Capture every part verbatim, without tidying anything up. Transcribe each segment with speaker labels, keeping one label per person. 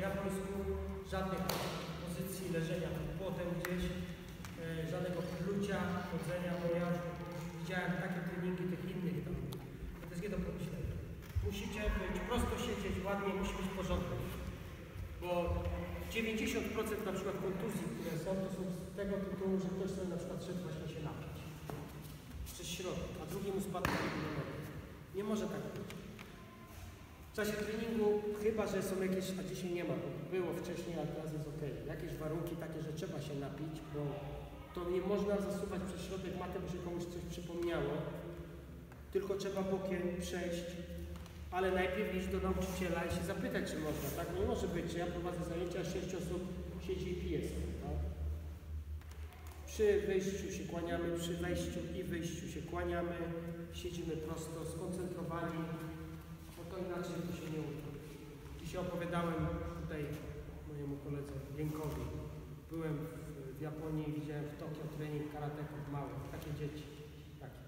Speaker 1: japońsku, żadnych pozycji leżenia pod płotem gdzieś, e, żadnego plucia, chodzenia, bo ja widziałem takie treningi tych innych tam. To jest nie do pomyślenia. Musicie być, prosto siedzieć, ładnie, musi być porządek. Bo dziewięćdziesiąt procent na przykład kontuzji, które są, to są z tego tytułu, że ktoś sobie na przykład szedł właśnie się napić przez środek, a drugi mu spadł na nogę. Nie może tak być. W czasie treningu, chyba że są jakieś, a dzisiaj nie ma, bo było wcześniej, ale teraz jest ok. Jakieś warunki takie, że trzeba się napić, bo to nie można zasuwać przez środek maty, by się komuś coś przypomniało, tylko trzeba bokiem przejść, ale najpierw iść do nauczyciela i się zapytać, czy można, tak? No nie może być, że ja prowadzę zajęcia, sześć osób siedzi i pije sobie, tak? Przy wyjściu się kłaniamy, przy wejściu i wyjściu się kłaniamy, siedzimy prosto, skoncentrowani, bo to inaczej to się nie uda. Dzisiaj opowiadałem tutaj mojemu koledze Jękowi. Byłem w, w Japonii i widziałem w Tokio trening karateków małych, takie dzieci. Takie.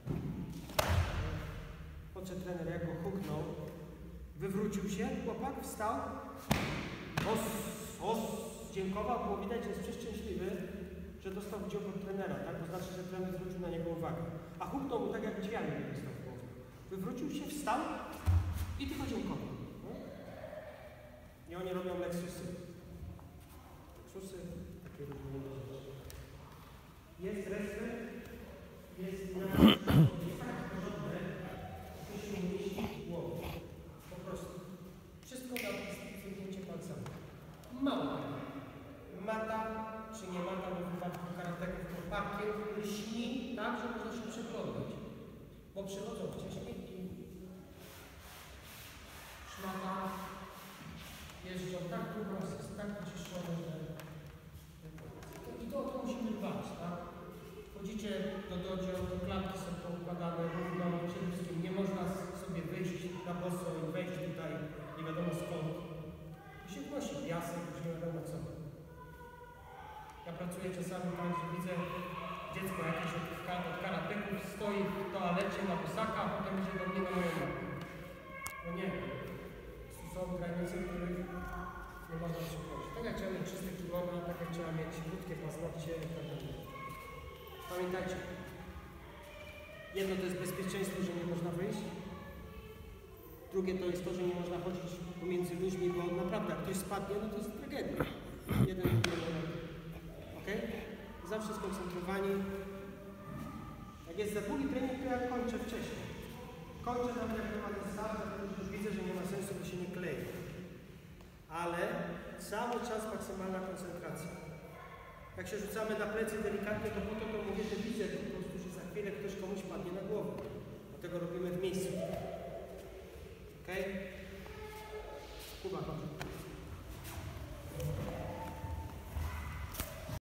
Speaker 1: Podszedł trener, jak go huknął, wywrócił się, chłopak wstał, os, os, dziękował, było widać, że jest przeszczęśliwy, że dostał wdział od trenera, tak? To znaczy, że trener zwrócił na niego uwagę. A huknął mu tak, jak drzwiami nie dostał w głowę. Wywrócił się, wstał i tylko dziękował. No? I oni robią leksusy. Leksusy, takie różne rzeczy. Jest wreszcie, jest na jest tak porządne, to się nie mieści w głowie. Po prostu. Wszystko na wciągnięcie palcami. Mało. Mata, czy nie mata, bo w wypadku karateków to parkiet lśni tak, że można się przeglądać. Bo przychodzą wcześniej i szmata jeżdżą tak długo, jest tak wyciszone, że i to, to musimy dbać, tak? Wchodzicie do dojo, do klatki są poukładane równo, przede wszystkim nie można sobie wyjść na boso i wejść tutaj nie wiadomo skąd. Tu się wnosi piasek, już nie wiadomo co. Ja pracuję czasami tak, że widzę dziecko jakieś od, od karateków stoi w toalecie na bosaka, a potem idzie do mnie na moją nogę. No nie wiem. Są granice, których nie można przechodzić. Tak jak trzeba mieć czyste kimono, tak jak trzeba mieć krótkie paznokcie i tak dalej. Pamiętajcie, jedno to jest bezpieczeństwo, że nie można wyjść. Drugie to jest to, że nie można chodzić pomiędzy ludźmi, bo naprawdę jak ktoś spadnie, no to jest tragedia. Jeden i jeden. Ok? Zawsze skoncentrowani. Jak jest za długi trening, to ja kończę wcześniej. Kończę tam jak nie ma ten start, dlatego że już widzę, że nie ma sensu, bo się nie klei. Ale cały czas maksymalna koncentracja. Jak się rzucamy na plecy delikatnie, to po to, to mówię, że widzę po prostu, że za chwilę ktoś komuś padnie na głowę. Dlatego robimy w miejscu. Ok? Kuba, chodź.